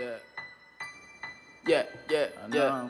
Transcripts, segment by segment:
Yeah. Yeah, yeah, yeah.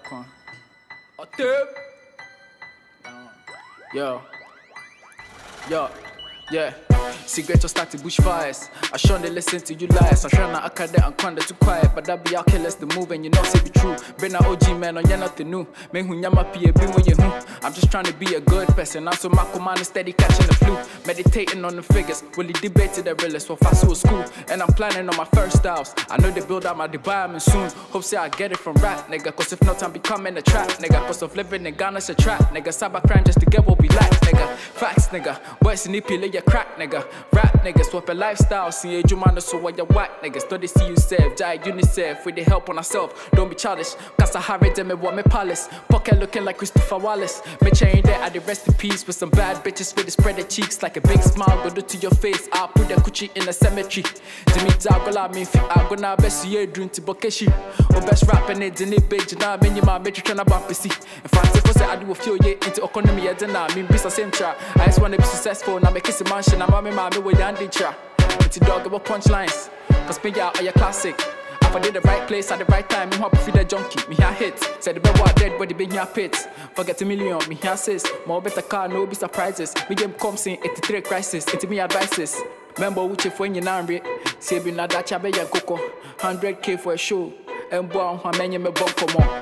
Yo. Yo. Yeah. Cigarettes starting bushfires. I shun they listen to you lies. I try not Akade Ankwanda too quiet, but that be our killers the move and you know say be true. Been an OG man on ya nothing new. Men who nyama pie be when you who. I'm just trying to be a good person. I'm so my command is steady catching the flu. Meditating on the figures. Really debated the realest for fast school. And I'm planning on my first styles. I know they build out my environment soon. Hope say I get it from rap, nigga. Cause if not, I'm becoming a trap, nigga. Cause of living in Ghana's a trap, nigga. Cyber crime just to get what we like, nigga. Facts, nigga. Boys in EP lay your crack, nigga. Rap niggas, swap a lifestyle, see a Jumana, so what you whack niggas. Don't they see you serve, die UNICEF, with the help on ourselves. Don't be childish, cause I have it, them want me palace. Pocket looking like Christopher Wallace. Me chain there at the rest in peace with some bad bitches with the spread their cheeks like a big smile. Go do to your face, I'll put the coochie in a cemetery. Dimi Dagola, me fi, I go now best year drink to Bokeshi. Or best rapping it, in it big, now I my metric and a bump see. In fact, if I say I do a few years into economy, I don't know, I mean, be the same track. I just want to be successful, now make it a mansion, I'm my way down the track. It's a dog about punchlines. Cause me out are your classic. If I did the right place at the right time, me hop feed the junkie. Me here hits. Said the bed was dead, but the big here pits. Forget a million, me here says. More better car, no be surprises. Me game comes in 83 crisis. Into me advices. Remember which if when you're angry. Say be na that chabe ya coco. 100K for a show. And boy, how many me bump come on.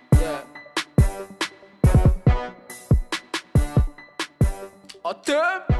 Yeah.